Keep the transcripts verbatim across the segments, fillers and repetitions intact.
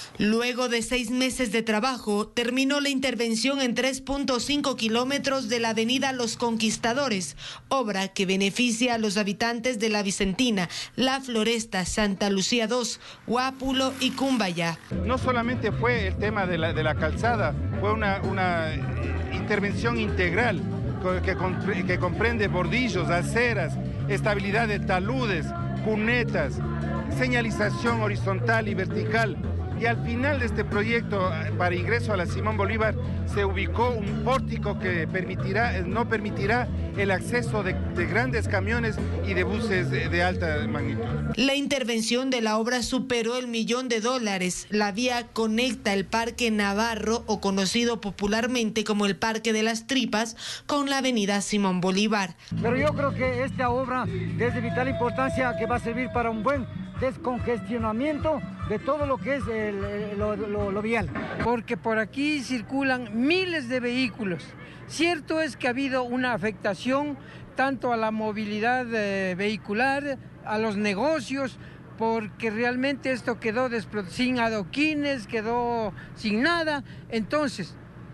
Luego de seis meses de trabajo, terminó la intervención en tres punto cinco kilómetros de la avenida Los Conquistadores, obra que beneficia a los habitantes de La Vicentina, La Floresta, Santa Lucía dos, Guápulo y Cumbaya. No solamente fue el tema de la, de la calzada, fue una, una intervención integral que, que comprende bordillos, aceras, estabilidad de taludes, cunetas, señalización horizontal y vertical. Y al final de este proyecto, para ingreso a la Simón Bolívar, se ubicó un pórtico que permitirá, no permitirá el acceso de, de grandes camiones y de buses de, de alta magnitud. La intervención de la obra superó el millón de dólares. La vía conecta el Parque Navarro, o conocido popularmente como el Parque de las Tripas, con la avenida Simón Bolívar. Pero yo creo que esta obra es de vital importancia, que va a servir para un buen descongestionamiento de todo lo que es el, el, lo, lo, lo vial. Porque por aquí circulan miles de vehículos. Cierto es que ha habido una afectación tanto a la movilidad eh, vehicular, a los negocios, porque realmente esto quedó sin adoquines, quedó sin nada. Entonces,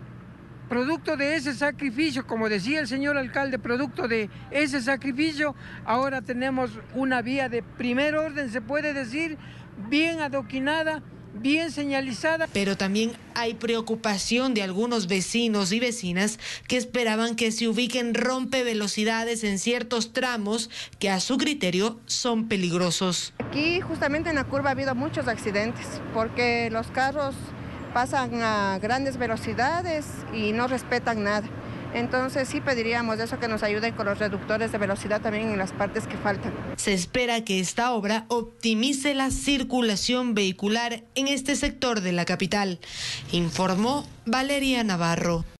producto de ese sacrificio, como decía el señor alcalde, producto de ese sacrificio, ahora tenemos una vía de primer orden, se puede decir, bien adoquinada, bien señalizada. Pero también hay preocupación de algunos vecinos y vecinas que esperaban que se ubiquen rompevelocidades en ciertos tramos que a su criterio son peligrosos. Aquí justamente en la curva ha habido muchos accidentes porque los carros pasan a grandes velocidades y no respetan nada. Entonces sí pediríamos eso, que nos ayuden con los reductores de velocidad también en las partes que faltan. Se espera que esta obra optimice la circulación vehicular en este sector de la capital, informó Valeria Navarro.